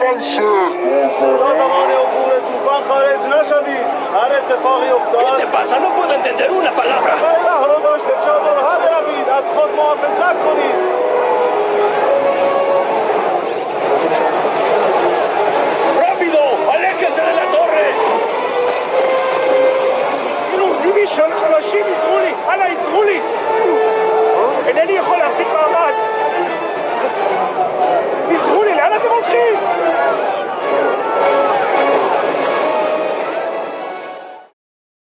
تا زمان عبور طوفان خارج نشوید. هر اتفاقی افتاد. ¿Qué te pasa? No puedo entender una palabra. خیلی هوا داشته چادرها بروید. از خود محافظت کنید.